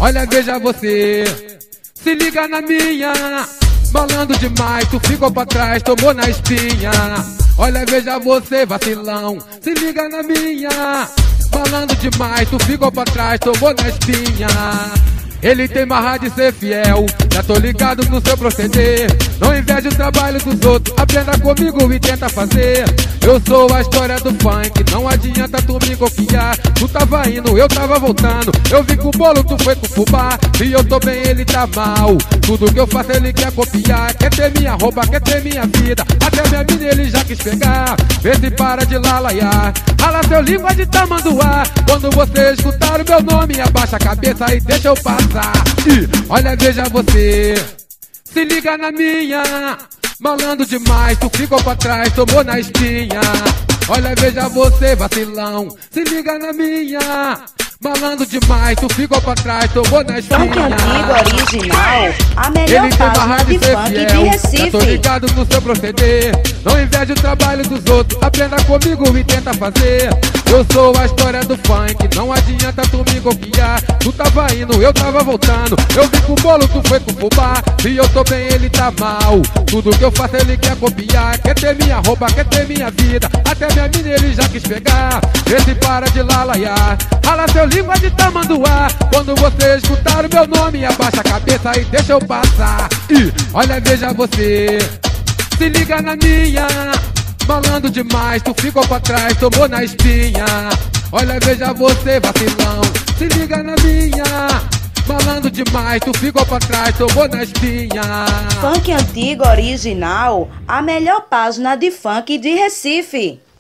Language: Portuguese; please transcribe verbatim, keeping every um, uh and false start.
Olha, veja você, se liga na minha. Balando demais, tu ficou pra trás, tomou na espinha. Olha, veja você, vacilão, se liga na minha. Balando demais, tu ficou pra trás, tomou na espinha. Ele tem marra de ser fiel, já tô ligado no seu proceder. Não inveja o trabalho dos outros, aprenda comigo e tenta fazer. Eu sou a história do funk, não adianta tu me copiar. Tu tava indo, eu tava voltando, eu vi com o bolo, tu foi com o fubá. Se eu tô bem, ele tá mal, tudo que eu faço ele quer copiar. Quer ter minha roupa, quer ter minha vida, até minha mina ele já quis pegar. Vê se para de lalaiar, rala seu língua de tamanduá. Quando você escutar o meu nome, abaixa a cabeça e deixa eu passar. E olha, veja você, se liga na minha. Balando demais, tu ficou pra trás, tomou na espinha. Olha, veja você, vacilão, se liga na minha. Balando demais, tu ficou pra trás, tomou na espinha. Funk antigo, original, a melhor Ele página de funk fiel, de Recife. já tô ligado no seu proceder. Não inveja o trabalho dos outros, aprenda comigo e tenta fazer. Eu sou a história do funk, não adianta tu me copiar. Tu tava indo, eu tava voltando, eu vi com o bolo, tu foi com o fubá. Se eu tô bem, ele tá mal, tudo que eu faço ele quer copiar. Quer ter minha roupa, quer ter minha vida, até minha mina ele já quis pegar. Vê se para de lalaiar, rala seu língua de tamanduá. Quando você escutar o meu nome, abaixa a cabeça e deixa eu passar. E olha, veja você, se liga na minha. Balando demais, tu ficou pra trás, tomou na espinha. Olha, veja você, vacilão, se liga na minha. Balando demais, tu ficou pra trás, tomou na espinha. Funk antigo, original, a melhor página de funk de Recife.